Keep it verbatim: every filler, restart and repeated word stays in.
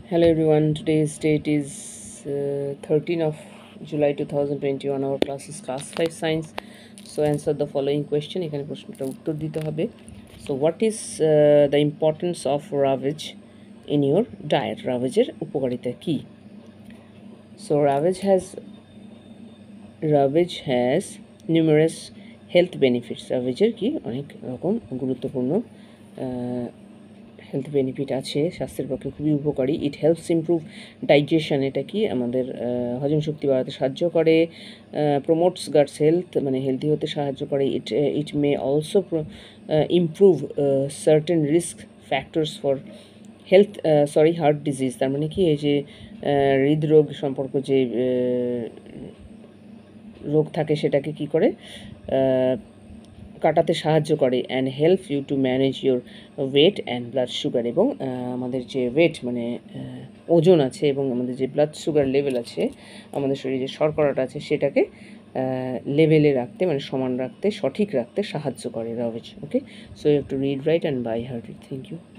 Hello everyone, today's date is uh, thirteenth of July two thousand twenty-one. Our class is class five science. So answer the following question. এখানে প্রশ্নটা উত্তর দিতে হবে. So what is uh, the importance of ravage in your diet? Ravageর উপকারিতা কি? So ravage has ravage has numerous health benefits. Ravageর কি অনেক রকম গুরুত্বপূর্ণ হেলথ বেনিফিট আছে, স্বাস্থ্যের পক্ষে খুবই উপকারী। ইট হেল্পস ইমপ্রুভ ডাইজেশন, এটা কি আমাদের হজম শক্তি বাড়াতে সাহায্য করে। প্রমোটস গাটস হেলথ, মানে হেলদি হতে সাহায্য করে। It it may also improve certain risk factors for health sorry heart disease, তার মানে কি এই যে হৃদরোগ সম্পর্ক যে রোগ থাকে সেটাকে কি করে কাটাতে সাহায্য করে। And help you to manage your weight and blood sugar, এবং আমাদের যে ওয়েট মানে ওজন আছে এবং আমাদের যে ব্লাড সুগার লেভেল আছে, আমাদের শরীরে যে শর্করাটা আছে সেটাকে লেভেলে রাখতে, মানে সমান রাখতে, সঠিক রাখতে সাহায্য করে রাভেজ। Okay, so you have to read write and by heart it. Thank you.